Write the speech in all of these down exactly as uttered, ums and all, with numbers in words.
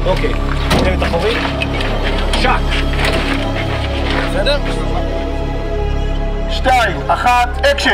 אוקיי, חלק אחורי. שק. בסדר? שתיים, אחת, אקשן!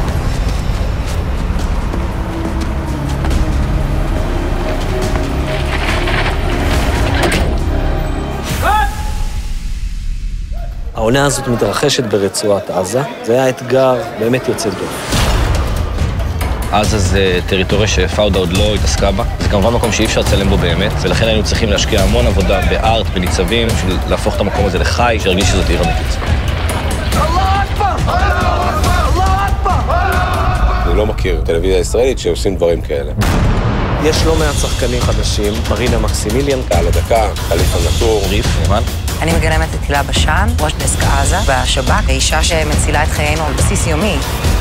העונה הזאת מתרחשת ברצועת עזה. זה היה אתגר באמת יוצא דופן. עזה זה טריטוריה שפאודה עוד לא התעסקה בה. זה כמובן מקום שאי אפשר לצלם בו באמת, ולכן היינו צריכים להשקיע המון עבודה בארט, בניצבים, בשביל להפוך את המקום הזה לחי, שירגיש שזאת עיר אמיתית. אני לא מכיר טלוויזיה ישראלית שעושים דברים כאלה. יש לא מעט שחקנים חדשים, מרינה מקסימיליאן, על הדקה, חליפה נטור, ריף, נאמן. אני מגלמת את הילה בשן, ראש דסק עזה, בשב"כ, אישה שמצילה את חיינו על בסיס יומי.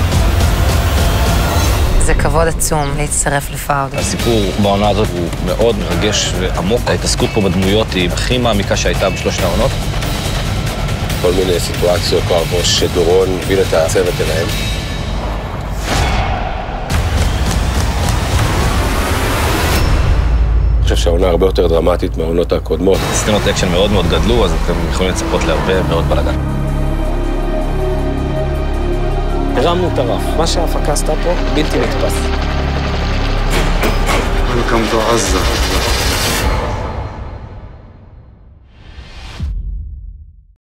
זה כבוד עצום להצטרף לפאודה. הסיפור בעונה הזאת הוא מאוד מרגש ועמוק. ההתעסקות פה בדמויות היא הכי מעמיקה שהייתה בשלושת העונות. כל מיני סיטואציות כואבות שדורון הוביל את הצוות אליהם. אני חושב שהעונה הרבה יותר דרמטית מהעונות הקודמות. סצנות אקשן מאוד מאוד גדלו, אז אתם יכולים לצפות להרבה מאוד בלגן. הרמנו את הרף. מה שההפקה עשתה פה, בלתי נתפס. Welcome to Gaza.